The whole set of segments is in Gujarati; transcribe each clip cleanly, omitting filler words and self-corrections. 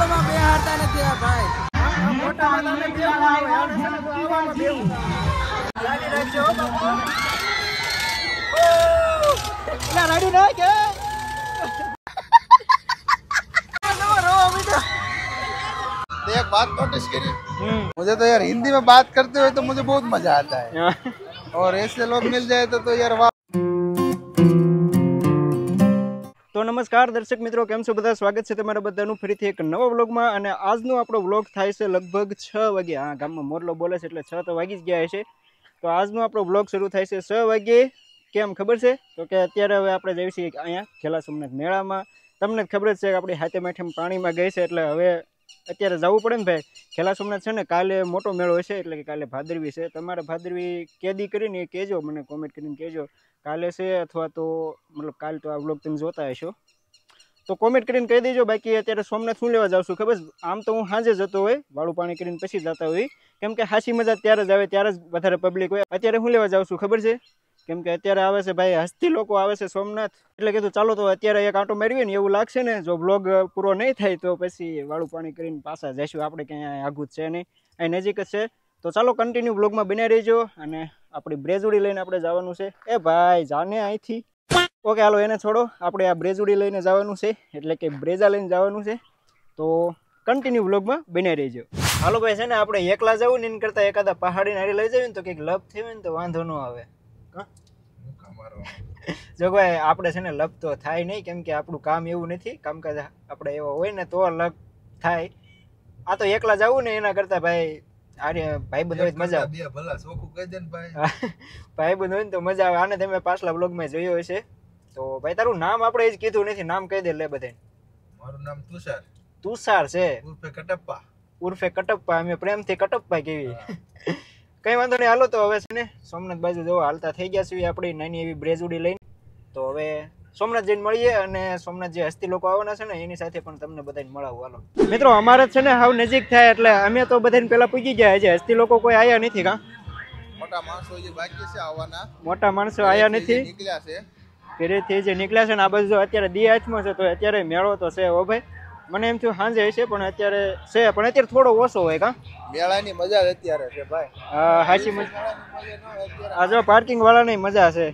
મેળામાં બે હારતા નથી આ ભાઈ. મોટા મેળાને બે આવે આને છે ને તો આવામાં બેવું. ગાડી રાખજો બાપુ. લા રાડી ના કે एक बात नोटिस करी, मुझे तो यार हिंदी में बात करते हुए तो मुझे बहुत मजा आता है और ऐसे लोग मिल जाए तो यार वाह। તો નમસ્કાર દર્શક મિત્રો, કેમ છો બધા? સ્વાગત છે તમારા બધાનું ફરીથી એક નવા વ્લોગમાં. અને આજનો આપણો વ્લોગ થાય છે લગભગ 6 વાગે. હા, ગામમાં મોરલો બોલે છે એટલે 6 તો વાગી જ ગયા છે. તો આજનો આપણો વ્લોગ શરૂ થાય છે 6 વાગે. કેમ ખબર છે? તો કે અત્યારે હવે આપણે જઈએ છીએ અહીંયા ખેલા સોમનાથ મેળામાં. તમને જ ખબર જ છે કે આપણી હાથે માઠેમ પાણીમાં ગઈ છે એટલે હવે અત્યારે જવું પડે ને ભાઈ. ખેલા સોમનાથ છે ને કાલે મોટો મેળો હશે એટલે કે કાલે ભાદરવી છે. તમારે ભાદરવી કેદી કરીને કહેજો, મને કોમેન્ટ કરીને કહેજો કાલે છે અથવા તો મતલબ કાલ તો આ વ્લોગ તમે જોતા હશો તો કોમેન્ટ કરીને કહી દેજો. બાકી અત્યારે સોમનાથ શું લેવા જાઉં છું ખબર? આમ તો હું સાંજે જતો હોય, વાળું પાણી કરીને પછી જતા હોય, કેમ કે હાસી મજા ત્યારે જ આવે, ત્યારે જ વધારે પબ્લિક હોય. અત્યારે હું લેવા જાઉં છું ખબર છે? કેમ કે અત્યારે આવે છે ભાઈ હસ્તી લોકો આવે છે સોમનાથ, એટલે કીધું ચાલો તો અત્યારે એક આંટો મારીએ ને. એવું લાગશે ને જો બ્લોગ પૂરો નહીં થાય તો પછી વાળું પાણી કરીને પાછા જઈશું. આપણે ક્યાંય આઘું જ છે નહીં, અહીં નજીક જ છે. તો ચાલો કન્ટિન્યુ બ્લોગમાં બન્યા રહીજો. અને આપણી બ્રેજુડી લઈને આપણે જવાનું છે. એ ભાઈ જાને અહીંથી. ઓકે હાલો એને છોડો, આપણે આ બ્રેજુડી લઈને જવાનું છે, એટલે કે બ્રેઝા લઈને જવાનું છે. તો કન્ટિન્યુ બ્લોગમાં બન્યા રહીજો. હાલો ભાઈ છે ને આપણે એકલા જવું ને એના કરતાં એકાદા પહાડી નારી લઈ જઈએ ને તો કંઈક લપ થયું ને તો વાંધો ન આવે. જો ભાઈ આપણે છે ને લપ તો થાય નહીં, કેમ કે આપણું કામ એવું નથી, કામકાજ આપણે એવો હોય ને તો લપ થાય. આ તો એકલા જવું ને એના કરતાં ભાઈ ભાઈબંધ હોય મજા આવે. ભાઈબંધ હોય ને તો મજા આવે. આને તમે પાછલા બ્લોગમાં જોયો હશે. તો ભાઈ તારું નામ આપણે એ જ કીધું નથી, નામ કહી દે લે બધે. મારું નામ તુષાર. તુષાર છે ઉર્ફે કટપ્પા. ઉર્ફે કટપ્પા. અમે પ્રેમથી કટપ્પા કેવી. કઈ વાંધો નહીં. હાલો તો હવે છે ને સોમનાથ બાજુ જો હાલતા થઈ ગયા છીએ આપણી નાની એવી બ્રેજુડી લઈને. તો હવે સોમનાથ જઈને મળીએ અને સોમનાથ જે હસ્તી લોકો આવવાના છે ને એની સાથે પણ તમને બધાને મળાવું. હાલો મિત્રો, અમારે છે ને હાવ નજીક થાય એટલે અમે તો બધાને પેલા પૂગી ગયા છે. હસ્તી લોકો કોઈ આયા નથી. કા મોટા માણસો જે બાકી છે આવવાના, મોટા માણસો આયા નથી, નીકળ્યા છે ઘરેથી જે નીકળ્યા છે ને. આ બાજુ જો અત્યારે દી હાથમાં છે તો અત્યારે મેળો તો છે હો ભાઈ. મને એમ થયું સાંજે હશે પણ અત્યારે છે, પણ અત્યારે થોડો ઓછો હોય. કા મેળાની મજા જ અત્યારે છે ભાઈ. હા હાચી મજા. આ જો પાર્કિંગ વાળાની મજા છે.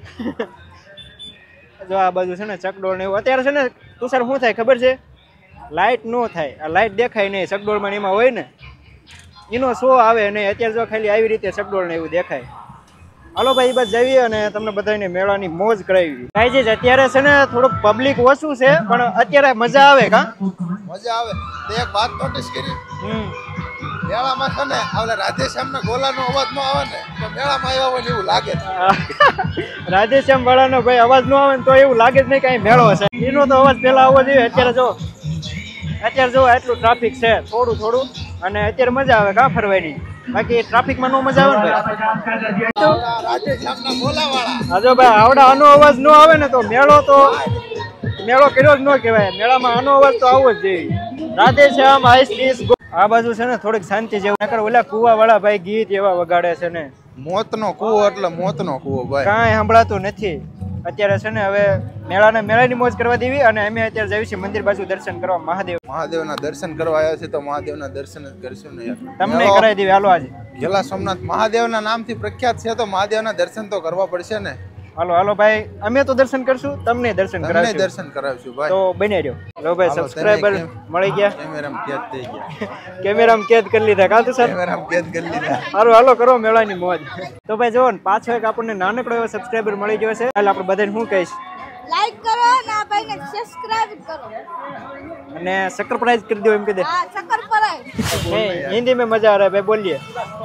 જો આ બાજુ છે ને ચકડોળ ને એવું અત્યારે છે ને. તુષાર શું થાય ખબર છે? લાઇટ નો થાય, આ લાઇટ દેખાય નહીં ચકડોળમાં એમાં હોય ને એનો શો આવે નહીં. અત્યારે જો ખાલી આવી રીતે ચકડોળ ને એવું દેખાય. હાલો ભાઈ એ બાદ જઈએ અને તમને બધાને મેળાની મોજ કરાવી. ભાઈ અત્યારે છે ને થોડુંક પબ્લિક ઓછું છે પણ અત્યારે મજા આવે. કા મજા આવે. તો એક વાત નોટિસ કરી, મેળામાં છે ને આવલે રાધેશ્યામના ગોલાનો અવાજ ન આવે ને તો મેળામાં આવ્યા હોય એવું લાગે. રાધેશ્યામ વાળાનો ભાઈ અવાજ ન આવે ને તો એવું લાગે જ નહીં કે અહીં મેળો છે. એનો તો અવાજ પેલા આવવો જોઈએ. અત્યારે જો આટલું ટ્રાફિક છે થોડું થોડું, અને અત્યારે મજા આવે કા ફરવાની. બાકી ટ્રાફિકમાં નો મજા આવે ને ભાઈ. રાધેશ્યામના ગોલાવાળા હા જો ભાઈ આવડા આનો અવાજ ન આવે ને તો મેળો કર્યો જ ન કહેવાય. મેળામાં આનો અવાજ તો આવવો જ જોઈએ. રાધેશ્યામ આઈસ. આ બાજુ છે ને થોડીક શાંતિ જેવું. ઓલા કુવા વાળા ભાઈ ગીત એવા વગાડે છે ને, મોતનો કૂવો એટલે મોતનો કૂવો ભાઈ. કાંઈ સંભળાતું નથી. અત્યારે છે ને હવે મેળાની મોજ કરવા દેવી. અને અમે અત્યારે જઈએ છીએ મંદિર બાજુ દર્શન કરવા. મહાદેવના દર્શન કરવા આવ્યા છે તો મહાદેવના દર્શન જ કરશું ને યાર. તમને કરાવી દેવી. હાલો આજે ખેલા સોમનાથ મહાદેવના નામથી પ્રખ્યાત છે તો મહાદેવના દર્શન તો કરવા પડશે ને. હાલો ભાઈ, અમે તો દર્શન કરશું, તમને દર્શન કરાવશું ભાઈ. તો બને રહ્યો. લો ભાઈ સબસ્ક્રાઇબર મળી ગયા. કેમેરામાં કેદ થઈ ગયા. કેમેરામાં કેદ કરી લીધા. કાં તો સર કેમેરામાં કેદ કરી લીધા. હાલો કરો મેળાની મોજ. તો ભાઈ જો પાછો એક આપણને નાનકડો એવો સબસ્ક્રાઇબર મળી ગયો છે. એટલે આપણે બધાને શું કહીશ, લાઈક કરો અને આ ભાઈને સબસ્ક્રાઇબ કરો અને સબસ્ક્રાઇબ કરી દો એમ કહી દે. हां सब्सक्राइब हिंदी में मजा आ रहा है भाई, बोलिए.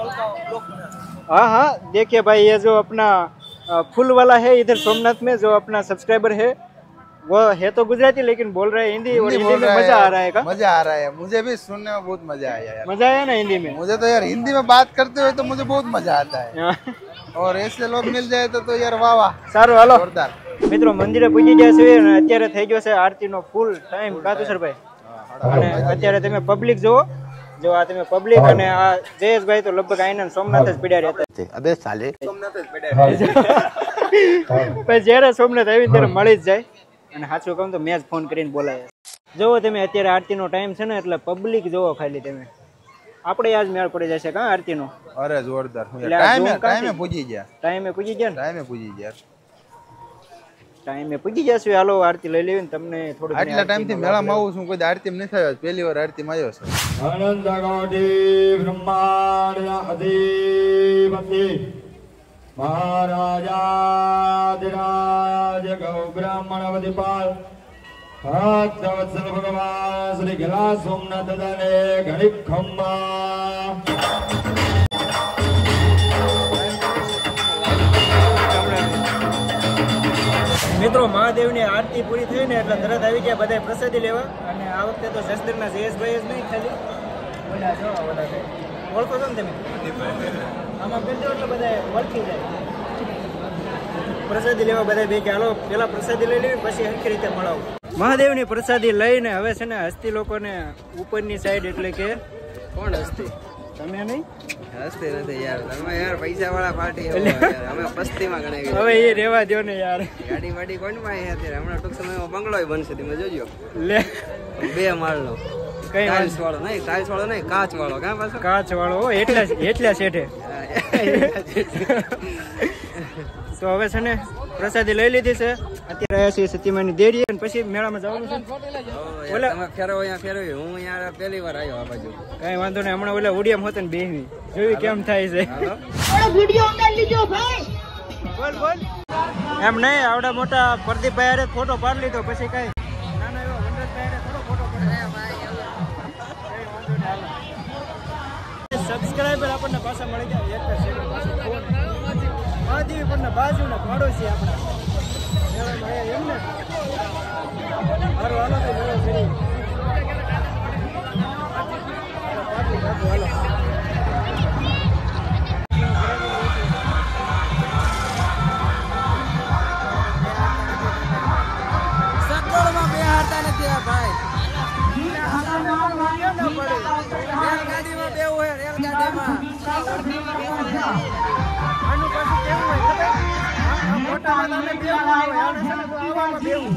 हाँ देखिए भाई ये जो अपना फुल वाला है इधर सोमनाथ में जो अपना सब्सक्राइबर है वो है तो गुजराती लेकिन बोल रहे हैं हिंदी. और हिंदी में मजा आ रहा है. मजा आ रहा है. मुझे भी सुनने में बहुत मजा आया यार. मजा आया ना हिंदी में? मुझे तो यार हिंदी में बात करते हुए तो मुझे बहुत मजा आता है. और ऐसे लोग मिल जाए तो यार वाह वाह. સારું હાલો જોરદાર. મિત્રો મંદિરે પૂજી ગયા છે અને અત્યારે થઈ ગયો છે આરતીનો ફૂલ ટાઈમ. કાતુસરભાઈ અને અત્યારે તમે પબ્લિક જો આ તમે પબ્લિક અને આ જયેશભાઈ તો લગભગ આઈના સોમનાથ જ પડ્યા રહેતા. અબે સાલે સોમનાથ જ પડ્યા. પછી જ્યારે સોમનાથ આવી ત્યારે મળી જ જાય. અને સાચું કહું તો મેં જ ફોન કરીને બોલાયા. જોવો તમે અત્યારે આરતીનો ટાઈમ છે ને એટલે પબ્લિક જોવો ખાલી તમે. આપણે આજ મેળ પડી જશે કાં આરતીનો? અરે જોરદાર. ટાઈમે પૂજી ગયા. ટાઈમે પૂજી ગયા ને? ટાઈમે પૂજી ગયા. ટાઈમે પૂજી જશે. હાલો આરતી લઈ લેવી ને તમને થોડું. આટલા ટાઈમથી મેળામાં આવું છું, કોઈ આરતી નથી થયો. પહેલી વાર આરતીમાં આવ્યો છે. અનંત કોટી બ્રહ્માંડ અધિપતિ મહારાજાધિરાજ ગૌ બ્રાહ્મણ અવધિપાલ ભક્તવત્સલ ભગવાન શ્રી ગેલા સોમનાથ દાદાને ઘણી ખંભા. મિત્રો મહાદેવની આરતી પૂરી થઈ ને એટલે તરત આવી ગયા બધા પ્રસાદી લેવા. અને આ વખતે તો જસદણના જયેશભાઈ જ નહીં, ખાલી ઓલા જો ઓલા ઓળખો છો ને તમે? આમાં કરજો એટલે બધા ઓળખી જાય. પ્રસાદી લેવા બધા ભેગા. હાલો પેલા પ્રસાદી લઈ લેવી પછી હરખી રીતે મળાવું. મહાદેવની પ્રસાદી લઈને હવે છે ને હસ્તી લોકોને ઉપરની સાઈડ, એટલે કે કોણ હસ્તી? તમે નહીં? હસ્તી નથી યાર, તમે યાર પૈસા વાળા પાર્ટી અમે પસ્તીમાં ગણાવી. હવે એ રેવા દો ને યાર. ગાડી વાડી કોણ માં અત્યારે હમણાં ટૂંક સમયમાં બંગલો બનશે, તમે જોજો. લે 2 માળનો. કઈ ટાઇલ્સ વાળો નહીં, ટાઇલ્સ વાળો નહીં, કાચ વાળો. કાં પાછો કાચ વાળો? એટલા શેઠે. તો હવે છે ને પ્રસાદી લઈ લીધી છે. અત્યારે આવ્યા છીએ સતીમાની દેરી અને પછી મેળામાં જવાનું છે. તમે ફેરવો અહીંયા ફેરવી. હું અહીંયા પહેલી વાર આવ્યો આ બાજુ. કઈ વાંધો નહીં. હમણાં ઓલા ઉડિયામ હોત ને બેહવી જોયું કેમ થાય છે. બોલ એમ નહીં. આવડા મોટા પ્રદીપભાઈ હારે ફોટો પાડી લીધો પછી કઈ નાના એવા વનરાજભાઈ હારે થોડો ફોટો પડે. સબસ્ક્રાઈબર આપણને પાછા મળી ગયા. એક મહાદેવી પણ બાજુના પાડોશી આપણા એમ ને. મારો હાલો તો મેળો ફરી સગવડમાં બે હારતા નથી આ ભાઈ. રેલગાડીમાં બેવું હોય, રેલગાડીમાં. આનું પાછું કેવું હોય ખબર? આ મોટા તમે બેવું હોય, આને છે ને તો આવામાં બેવું.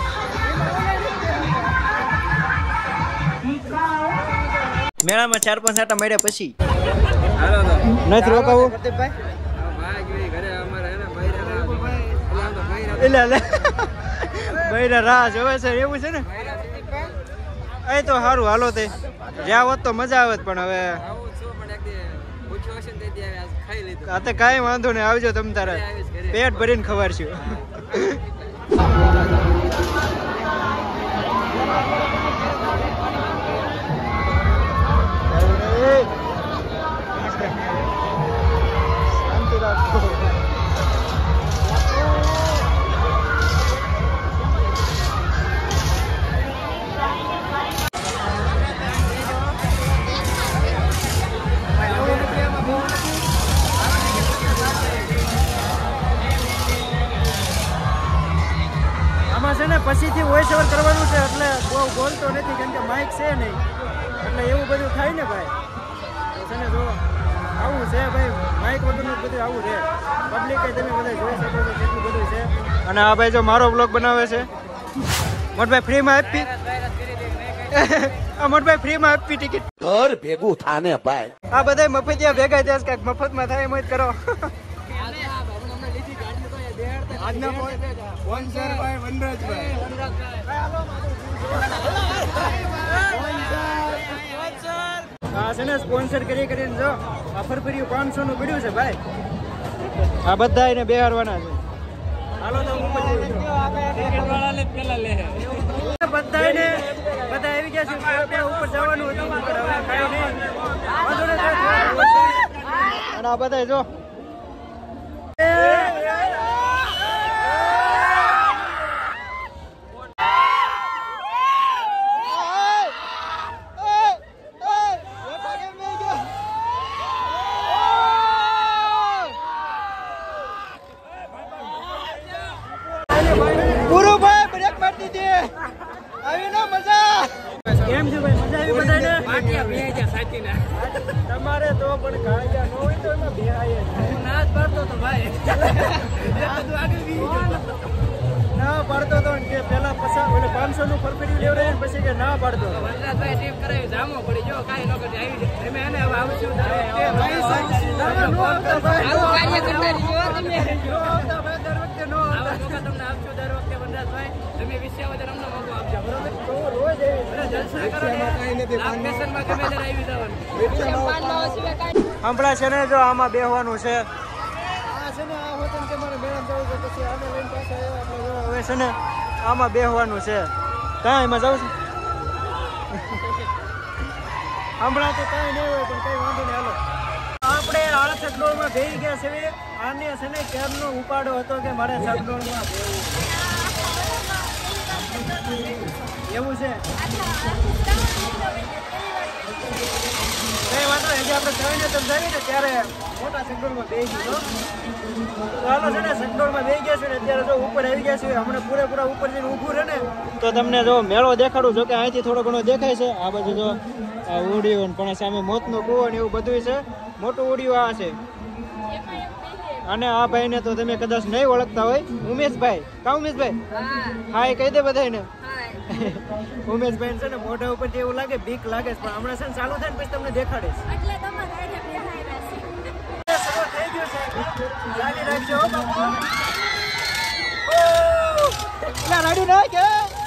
મેળામાં 4-5 આટા મળ્યા પછી હાલો તો નથી રોકાવું. ભાઈ ઘરે અમારે એને બૈરા એટલે બૈરા રાહ જોવે છે એવું છે ને. એ તો સારું. હાલો તે જ્યાં હોત તો મજા આવે પણ હવે આ તો કાંઈ વાંધો નહીં. આવજો તમ તારે પેટ ભરીને ખવારશું. શાંતિ રાખો. આમાં છે ને પછીથી વોઇસ ઓવર કરવાનું છે એટલે બહુ બોલતો નથી કેમ કે માઇક છે નહીં એટલે એવું બધું થાય ને ભાઈ. તો છે ને જો આવું છે ભાઈ, માઇક વગરનું બધું આવું છે. પબ્લિક તમે બધા જોઈ શકો છો કેટલું બધું છે. અને આ ભાઈ જો મારો બ્લોગ બનાવે છે. મોટભાઈ ફ્રીમાં આપી. આ મોટભાઈ ફ્રીમાં આપી ટિકિટ. ઘર ભેગું થાને ભાઈ. આ બધા મફતિયા ભેગા થયા છે. મફતમાં થાય એમ જ કરો. આજના સ્પોન્સર ભાઈ વનરાજભાઈ. હા છે ને સ્પોન્સર કરીને જો આ ફરફરિયું 500 નું પડ્યું છે ભાઈ. આ બધા એને બેહારવાના છે. હાલો તો હું બધા આવી ગયા છે. ઉપર જવાનું હતું પણ હવે કાંઈ નહીં. અને આ બધા જો પૂરું ભાઈ બ્રેક મારી દીધી. આવી ના મજા. કેમ છે ભાઈ? મજા આવી બધાને? તમારે તો પણ કાળજા ન હોય તો એમાં બેહાય જ. ના જ પાડતો તો ભાઈ. ના પાડતો હતો ને કે પેલા 500 નું પરફેક્ટ લેવડાય ને પછી કે ના પાડતો હતો. વનરાજભાઈ ટ્રીપ કરાવી જામો પડી જો કાઈ ન કરી આવી અમે એને હવે આવશું કાર્ય કરતા રહીજો તમે દર વખતે નો આવા મોકા તમને આપશું દર વખતે વનરાજભાઈ તમે વિશ્વાવદર અમને મોકો આપજો બરોબર તો રોજ જલસા કરો ને લોકેશનમાં ગમે ત્યારે આવી જવાનું હમણાં છે ને જો આમાં બેહવાનું છે. આ છે ને આ હોટલ કે મારે મેળામાં જવું છે પછી આને લઈને પાછા આવ્યા એટલે જો હવે છે ને આમાં બેહવાનું છે. કાંઈ એમાં જવું છે હમણાં તો કાંઈ નહીં હોય પણ કંઈ વાંધો નહીં. હાલો આપણે આ સગડોળમાં બેસી ગયા છે. આને છે ને કેરનો ઉપાડો હતો કે મારે સગડોળમાં બેહવું એવું છે. કઈ વાંધો નહીં, આપણે જઈને સમજાવીએ ને ત્યારે મોટા સગડોળમાં બેસી ગયો. ચાલો છે ને સગડોળમાં બેસી ગયા છે ને અત્યારે જો ઉપર આવી ગયા છે. હમણાં પૂરેપૂરા ઉપર જઈને ઊભું રહે ને તો તમને જો મેળો દેખાડું. જો કે અહીંથી થોડો ઘણો દેખાય છે. આ બાજુ જો ઓડિયો પણ સામે મોતનો કૂવો ને એવું બધું છે. મોટું ઓડિયો આ છે. અને આ ભાઈને તો તમે કદાચ નહીં ઓળખતા હોય. ઉમેશભાઈ. કા ઉમેશભાઈ? હા એ કહી દે બધાને. ઉમેશભાઈ છે ને મોઢા ઉપર એવું લાગે બીક લાગે પણ હમણાં છે ને ચાલુ થાય ને પછી તમને દેખાડીશ. થઈ ગયું છે. ગાડી રાખજો હો બાપુ. ના રાડી ના કે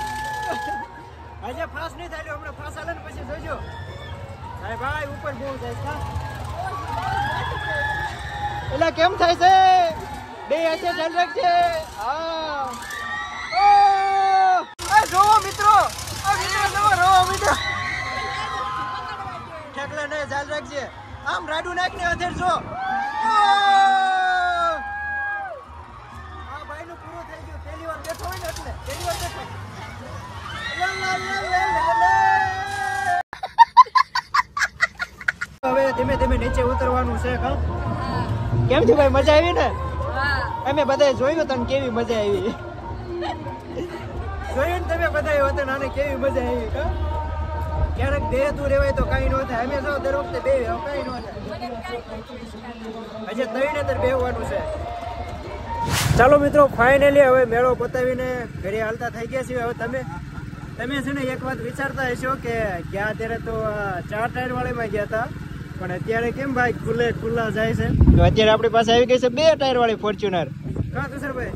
આજે ફાસ નહીં થાય. હમણાં ફાસ આલે ને પછી જોજો. ભાઈ ભાઈ ઉપર બહુ જાય. એટલે કેમ થાય છે? બે હાથે ચાલ રાખજે. હા જોવો મિત્રો. રોવો મિત્રો. ઠેકલા ને ચાલ રાખજે. આમ રાડું નાખને અધેર જો. આ ભાઈ નું પૂરું થઈ ગયું. પહેલી વાર બેઠો હોય ને એટલે પહેલી વાર બેઠો. હવે ધીમે ધીમે નીચે ઉતરવાનું છે. કેમ છે ભાઈ? મજા આવી ને? અમે બધાએ જોયું તને કેવી મજા આવી. જોયું ને તમે બધાએ હોતે નાને કેવી મજા આવી. ક્યારેક બે તું રેવાય તો કઈ ન થાય. અમે જો દર વખતે બે કઈ ન થાય. હજી 3 બેહવાનું છે. ચાલો મિત્રો ફાઇનલી હવે મેળો પતાવીને ઘરે હાલતા થઈ ગયા છીએ. હવે તમે છે ને એક વાત વિચારતા હશો કે ગયા ત્યારે તો 4 ટાયર વાળીમાં ગયા હતા પણ અત્યારે કેમ ભાઈ ખુલ્લા જાય છે. તો અત્યારે આપણી પાસે આવી ગઈ છે 2 ટાયર વાળી ફોર્ચ્યુનર. કા તુષારભાઈ?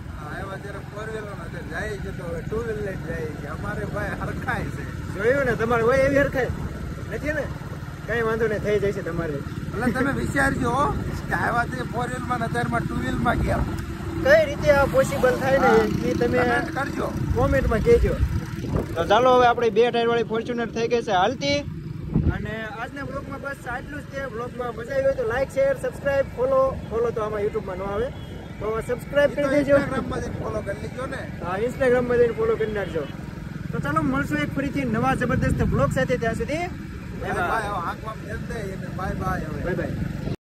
જોયું ને તમારે હોય એવી હરખાય નથી ને? કઈ વાંધો નહીં, થઈ જશે તમારે. એટલે તમે વિચારજો આવ્યા તે 4 વ્હીલમાં અત્યારમાં 2 વ્હીલમાં ગયા. કઈ રીતે આ પોસિબલ થાય ને એ તમે કરજો, કોમેન્ટમાં કહેજો. તો ચાલો હવે આપણે 2 ટાયર વાળી ફોર્ચ્યુનર થઈ ગઈ છે હાલતી. અને આજના બ્લોગમાં બસ આટલું જ છે. બ્લોગમાં મજા આવી હોય તો લાઈક શેર સબસ્ક્રાઇબ ફોલો તો આમાં યુટ્યુબમાં ન આવે તો સબસ્ક્રાઇબ કરી દેજો. ઇન્સ્ટાગ્રામમાં ફોલો કરી લેજો ને. હા ઇન્સ્ટાગ્રામમાં જઈને ફોલો કરી નાખજો. તો ચાલો મળશું એક ફરીથી નવા જબરદસ્ત બ્લોગ સાથે. ત્યાં સુધી બાય બાય.